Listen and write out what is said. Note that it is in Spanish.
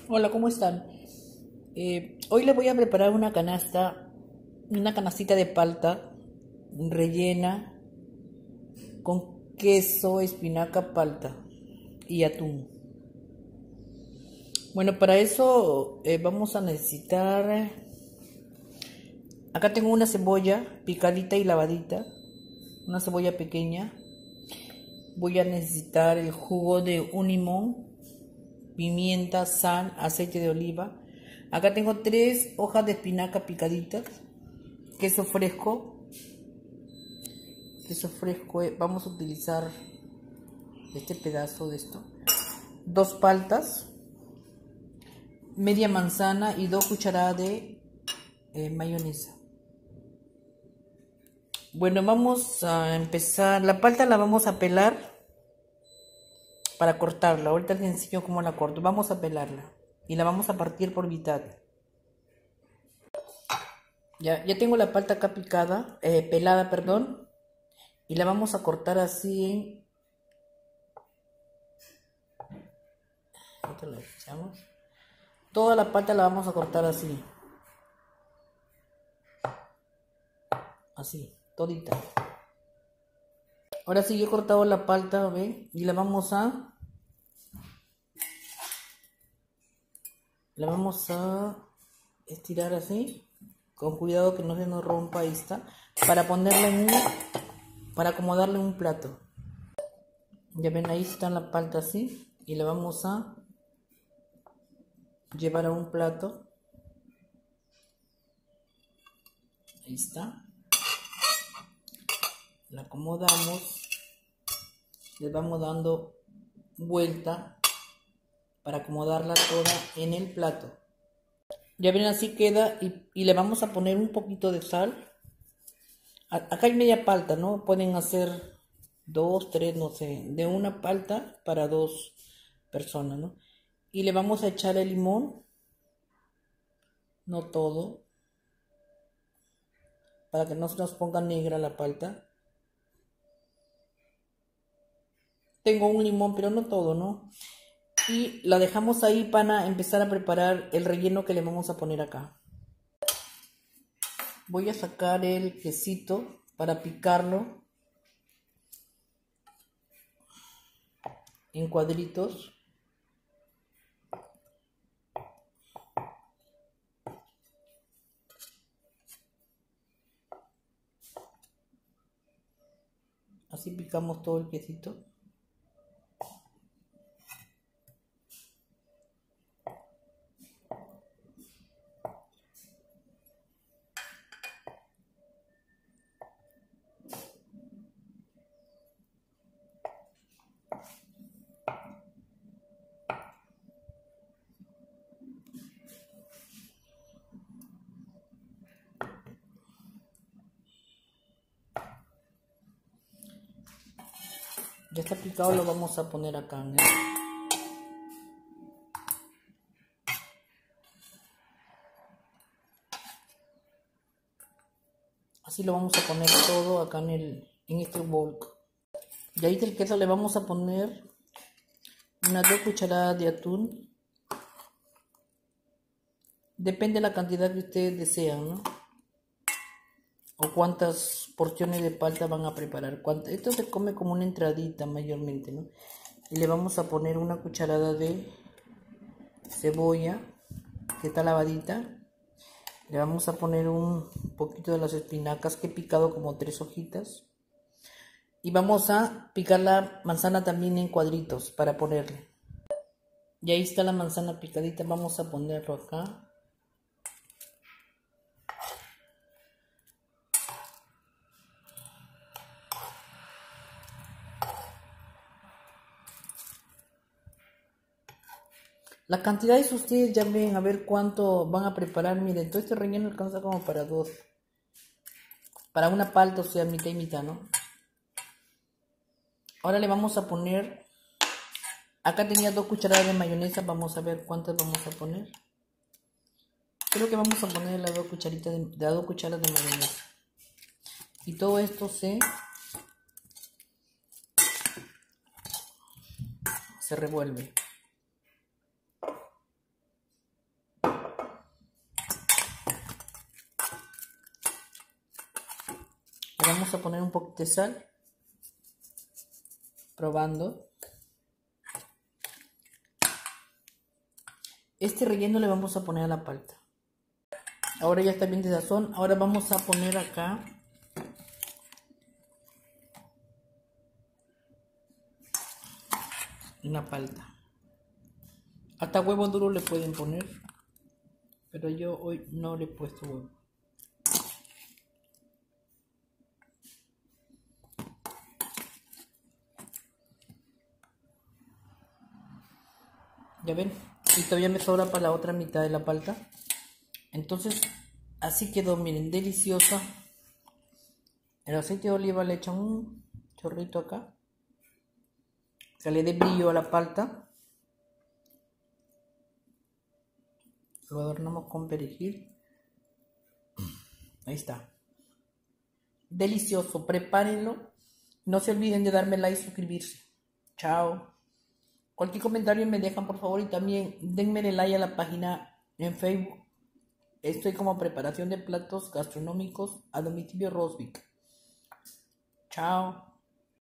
Hola, ¿cómo están? Hoy les voy a preparar una canastita de palta rellena con queso, espinaca, palta y atún. Bueno, para eso vamos a necesitar, acá tengo una cebolla picadita y lavadita, una cebolla pequeña. Voy a necesitar el jugo de un limón, pimienta, sal, aceite de oliva. Acá tengo 3 hojas de espinaca picaditas, queso fresco. Vamos a utilizar este pedazo de esto. 2 paltas, media manzana y 2 cucharadas de mayonesa. Bueno, vamos a empezar. La palta la vamos a pelar para cortarla. Ahorita les enseño cómo la corto. Vamos a pelarla y la vamos a partir por mitad. Ya tengo la palta acá pelada, perdón, y la vamos a cortar así. Toda la palta la vamos a cortar así, todita. Ahora sí, yo he cortado la palta, ¿ven? Y la vamos a estirar así, con cuidado que no se nos rompa. Ahí está, para para acomodarla en un plato. Ya ven, ahí está la palta así, y la vamos a llevar a un plato. Ahí está, la acomodamos, le vamos dando vuelta para acomodarla toda en el plato. Ya ven, así queda, y le vamos a poner un poquito de sal. Acá hay media palta, ¿no? Pueden hacer 2, 3, no sé, de una palta para 2 personas, ¿no? Y le vamos a echar el limón, no todo, para que no se nos ponga negra la palta. Tengo un limón, pero no todo, ¿no? Y la dejamos ahí para empezar a preparar el relleno que le vamos a poner acá. Voy a sacar el quesito para picarlo en cuadritos. Así picamos todo el quesito. Ya está picado, lo vamos a poner acá, ¿no? Así lo vamos a poner todo acá en este bol. Y ahí del queso le vamos a poner unas 2 cucharadas de atún. Depende de la cantidad que ustedes desean, ¿no? O cuántas porciones de palta van a preparar. Esto se come como una entradita mayormente, ¿no? Y le vamos a poner una cucharada de cebolla que está lavadita. Le vamos a poner un poquito de las espinacas que he picado, como 3 hojitas. Y vamos a picar la manzana también en cuadritos para ponerle. Y ahí está la manzana picadita. Vamos a ponerlo acá. Las cantidades ustedes ya ven, a ver cuánto van a preparar. Miren, todo este relleno alcanza como para 2. Para una palta, o sea, mitad y mitad, ¿no? Ahora le vamos a poner, acá tenía 2 cucharadas de mayonesa, vamos a ver cuántas vamos a poner. Creo que vamos a poner las 2 cucharadas de mayonesa. Y todo esto se revuelve. vamos a poner un poquito de sal. Probando. Este relleno le vamos a poner a la palta. Ahora ya está bien de sazón. Ahora vamos a poner acá una palta. Hasta huevo duro le pueden poner, pero yo hoy no le he puesto huevo. Ya ven, y todavía me sobra para la otra mitad de la palta. Entonces, así quedó, miren, deliciosa. El aceite de oliva le echan un chorrito acá, que le dé brillo a la palta. Lo adornamos con perejil. Ahí está. Delicioso, prepárenlo. No se olviden de darme like y suscribirse. Chao. Cualquier comentario me dejan, por favor, y también denme el like a la página en Facebook. Estoy como preparación de platos gastronómicos a domicilio Rosvik. Chao.